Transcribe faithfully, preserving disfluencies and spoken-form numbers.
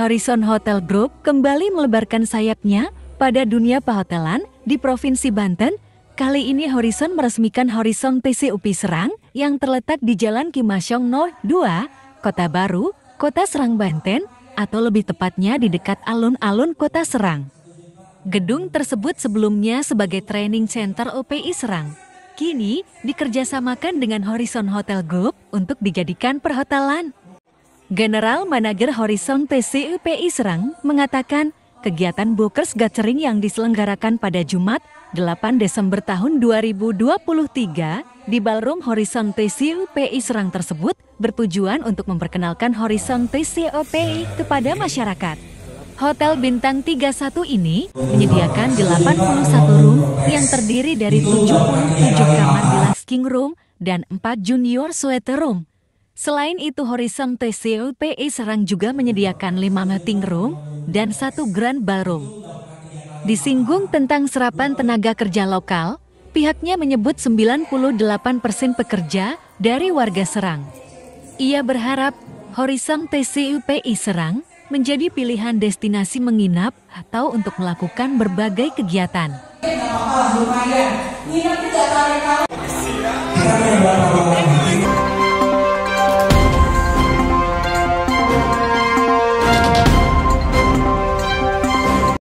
Horizon Hotel Group kembali melebarkan sayapnya pada dunia perhotelan di Provinsi Banten. Kali ini Horizon meresmikan Horizon T C U P Serang yang terletak di Jalan Kimasyong nol dua, Kota Baru, Kota Serang, Banten, atau lebih tepatnya di dekat alun-alun Kota Serang. Gedung tersebut sebelumnya sebagai training center O P I Serang. Kini dikerjasamakan dengan Horizon Hotel Group untuk dijadikan perhotelan. General Manager Horizon T C U P I Serang mengatakan kegiatan Bookers Gathering yang diselenggarakan pada Jumat delapan Desember tahun dua ribu dua puluh tiga di Ballroom Horizon T C U P I Serang tersebut bertujuan untuk memperkenalkan Horizon T C U P I kepada masyarakat. Hotel bintang tiga puluh satu ini menyediakan delapan puluh satu room yang terdiri dari tujuh puluh tujuh kamar deluxe king room dan empat junior suite room. Selain itu, Horizon T C U P I Serang juga menyediakan lima meeting room dan satu grand ballroom. Disinggung tentang serapan tenaga kerja lokal, pihaknya menyebut sembilan puluh delapan persen pekerja dari warga Serang. Ia berharap Horizon T C U P I Serang menjadi pilihan destinasi menginap atau untuk melakukan berbagai kegiatan.